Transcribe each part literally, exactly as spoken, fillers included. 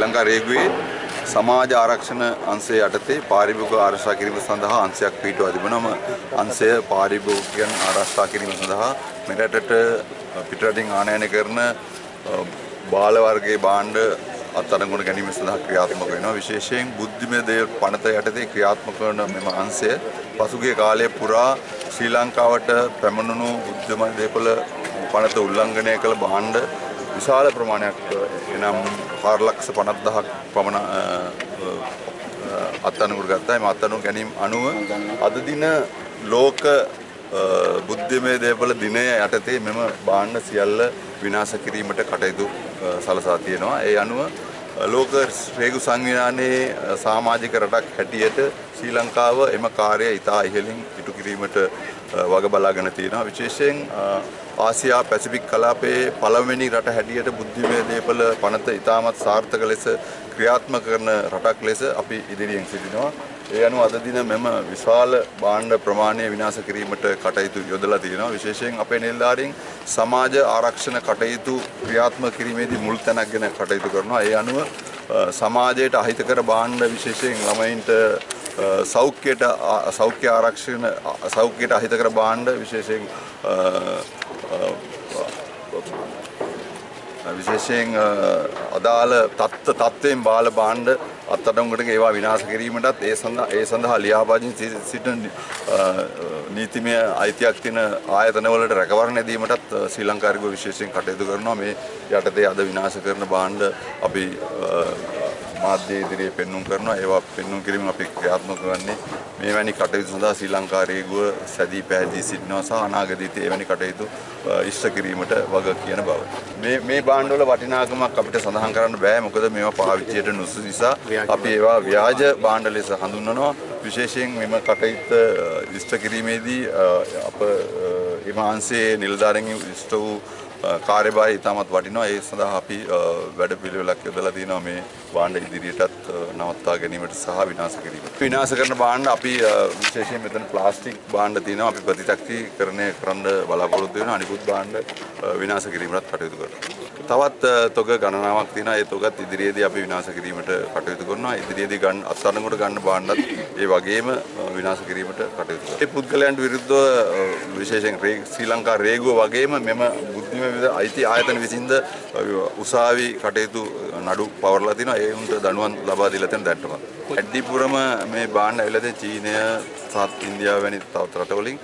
ලංකා රේගුවේ සමාජ ආරක්ෂණ අංශය යටතේ පාරිභෝගික ආරක්ෂා කිරීම සඳහා අංශයක් පිටුවා තිබෙනවා. අංශය පාරිභෝගිකයන් ආරක්ෂා කිරීම සඳහා මෙරටට පිටරටින් ආනයනය කරන බාල වර්ගයේ භාණ්ඩ අත්අඩංගුවට ගැනීම සඳහා ක්‍රියාත්මක වෙනවා. විශේෂයෙන් බුද්ධිමය දේ පනත යටතේ ක්‍රියාත්මක වන මෙම අංශය පසුගිය කාලය පුරා ශ්‍රී ලංකාවට පැමිණුණු බුද්ධිමය දේපොළ පනත උල්ලංඝනය කළ භාණ්ඩ විශාල ප්‍රමාණයක් එනම් හාර ලක්ෂ පනස් දහසක් පමණ අත්අඩංගුවට ගත්තා. මේ අත්අඩංගුව ගැනීම අනුව අද දින ලෝක බුද්ධිමය දේපොළ දිනය යටතේ මෙම භාණ්ඩ සියල්ල විනාශ කිරීමට කටයුතු සලසා තියෙනවා. ඒ අනුව ලෝක රේගු සංවිධානයේ සමාජික රටක් හැටියට ශ්‍රී ලංකාව එම කාර්යය ඉතා ඉහළින් ඉටු කිරීමට වග බලාගෙන තියෙනවා. විශේෂයෙන් ආසියා පැසිෆික් කලාපයේ පළවෙනි රට හැටියට බුද්ධිමය දේපොළ පනත ඉතාමත් සාර්ථක ලෙස ක්‍රියාත්මක කරන රටක් ලෙස අපි ඉදිරියෙන් සිටිනවා. ඒ අනුව අද දින මෙම විශාල භාණ්ඩ ප්‍රමාණය විනාශ කිරීමට කටයුතු යොදලා තියෙනවා. විශේෂයෙන් අපේ නිලධාරීන් සමාජ ආරක්ෂණ කටයුතු ක්‍රියාත්මක කිරීමේදී මුල් තැනක්ගෙන කටයුතු කරනවා. ඒ අනුව සමාජයට අහිතකර භාණ්ඩ විශේෂයෙන් ළමයින්ට සෞඛ්‍යයට සෞඛ්‍ය ආරක්ෂණ සෞඛ්‍යයට අහිතකර භාණ්ඩ විශේෂයෙන් විශේෂයෙන් අදාළ තත්ත්ව තත්ත්වයෙන් බාල භාණ්ඩ අත්අඩංගුවට ඒවා විනාශ කිරීමටත් ඒ සඳහා ඒ සඳහා ලියාපදිංචි සිටින නීතිමය අයිතියක් තියෙන ආයතනවලට රැකවරණය දීමටත් ශ්‍රී ලංකා රේගුව විශේෂයෙන් කටයුතු කරනවා. මේ යටතේ අද විනාශ කරන භාණ්ඩ අපි මාධ්‍ය ඉදිරියේ පෙන්වුම් කරනවා. ඒවා පෙන්වුම් කිරීම අපි ක්‍රියාත්මක කරන්නේ මේවැනි කටයුතු සඳහා ශ්‍රී ලංකා රේගුව සැදී පැහැදී සිටිනවා සහ අනාගතයේදී එවැනි කටයුතු ඉෂ්ට කිරීමට වග කියන බව. මේ මේ භාණ්ඩවල වටිනාකමක් අපිට සඳහන් කරන්න බෑ. මොකද මේවා පාවිච්චියට නුසුසු නිසා අපි ඒවා ව්‍යාජ භාණ්ඩ ලෙස හඳුන්වනවා. විශේෂයෙන් මෙම කටයුත්ත ඉෂ්ට කිරීමේදී අප එම අංශයේ නිලධාරීන් ඉෂ්ට වූ කාර්යභාරය ඉතාමත් වටිනවා. ඒ සඳහා අපි වැඩ පිළිවෙලක් යොදලා තියෙනවා මේ භාණ්ඩ ඉදිරියටත් නවත්වා ගැනීමට සහ විනාශ කිරීමට. විනාශ කරන භාණ්ඩ අපි විශේෂයෙන් මෙතන ප්ලාස්ටික් භාණ්ඩ තියෙනවා. අපි ප්‍රතිචක්‍රීකරණය කරන්න බලාපොරොත්තු වෙනවා. අනිකුත් භාණ්ඩ විනාශ කිරීමට කටයුතු කරනවා. තවත් තොග ගණනාවක් තියෙනවා. ඒ තොගත් ඉදිරියේදී අපි විනාශ කිරීමට කටයුතු කරනවා. ඉදිරියේදී ගන්න අත්අඩංගුවට ගන්න භාණ්ඩත් ඒ වගේම විනාශ කිරීමට කටයුතු කරනවා. මේ පුද්ගලයන්ට විරුද්ධව විශේෂයෙන් ශ්‍රී ලංකා රේගුව වගේම මෙම බුද්ධිමය අයිති ආයතන විසින්ද උසාවි කටයුතු නඩු පවරලා තිනවා. ඒ උන්ට දඬුවම් ලබා දීලා තියෙන දැන්ටම. ඇඩ්ඩිපුරම මේ භාණ්ඩ ඇවිල්ලා තියෙන චීනය සහ ඉන්දියාව වැනි තවත් රටවලින්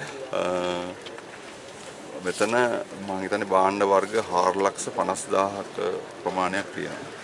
මෙතන මම හිතන්නේ භාණ්ඩ වර්ග හාර ලක්ෂ පනස් දහසක ප්‍රමාණයක් තියෙනවා.